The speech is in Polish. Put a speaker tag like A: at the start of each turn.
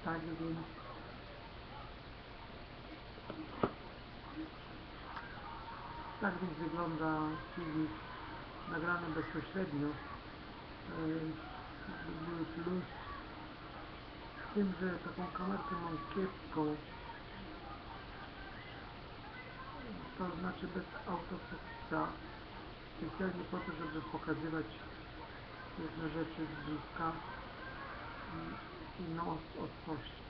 A: tak więc wygląda filmik nagrany bezpośrednio z Google Plus, z tym, że taką kamerkę mam kiepską, to znaczy bez autofoksa, specjalnie po to, żeby pokazywać różne rzeczy z bliska i inną ostrość.